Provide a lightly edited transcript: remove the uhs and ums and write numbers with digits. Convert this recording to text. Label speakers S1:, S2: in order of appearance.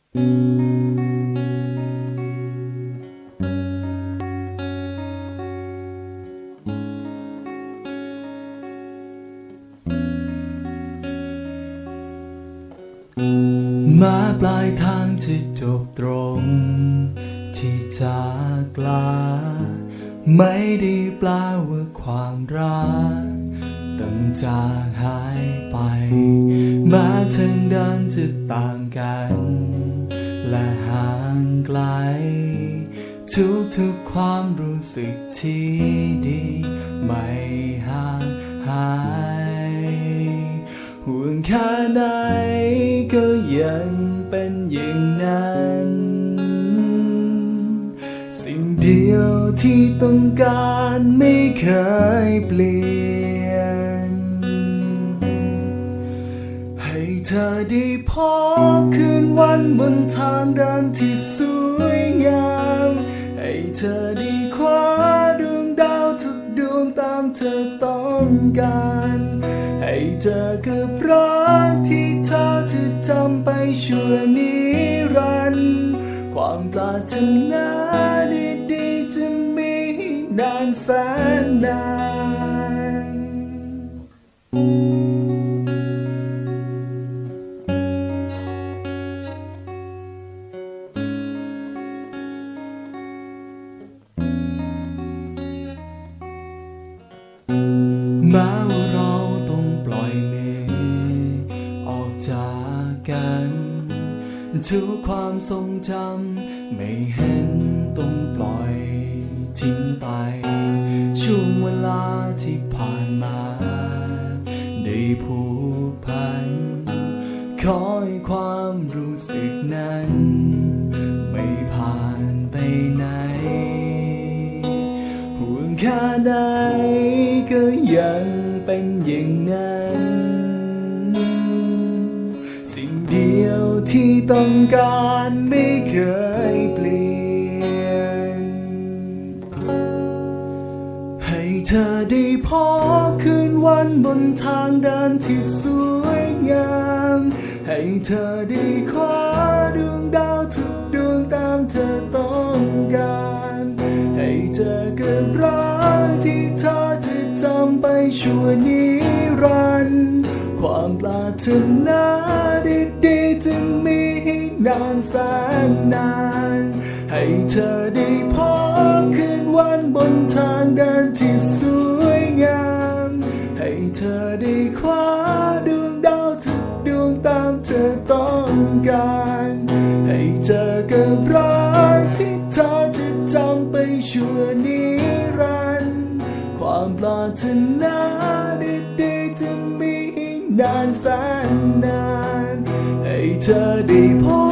S1: มาปลายทางที่จบตรงที่จากลาไม่ได้แปลว่าความรักต้องจางหายไปแม้ทางเดินจะต่างกันและห่างไกลทุกความรู้สึกที่ดีไม่ห่างหายห่วงแค่ไหนก็ยังเป็นอย่างนั้นสิ่งเดียวที่ต้องการไม่เคยเปลี่ยนให้เธอได้พบคืนวันบนทางเดินที่สวยงามให้เธอได้คว้าดวงดาวทุกดวงตามเธอต้องการให้เธอกับรักที่เธอจะจำไปชั่วนิรันดร์ความปรารถนาดีๆจะมีนานแสนนานแม้ว่าเราต้องปล่อยมือออกจากกันทุกความทรงจำไม่เห็นต้องปล่อยทิ้งไปช่วงเวลาที่ผ่านมาได้ผูกพันขอให้ความรู้สึกนั้นไม่ผ่านไปไหนห่วงแค่ไหนก็ยังเป็นอย่างนั้นสิ่งเดียวที่ต้องการไม่เคยเปลี่ยนให้เธอได้พบคืนวันบนทางเดินที่สวยงามให้เธอได้คว้าดวงดาวทุกดวงตามเธอต้องการให้เธอกับรักที่เธอจะจำไปชั่วนิรันดร์ความปรารถนาดีๆจะมีนานแสนนานให้เธอได้พบคืนวันบนทางเดินที่สวยงามให้เธอได้คว้าดวงดาวทุกดวงตามเธอต้องการให้เธอกับรักที่เธอจะจำไปชั่วนิรันดร์ความปรารถนาดีๆจะมีนานแสนนานให้เธอได้พบ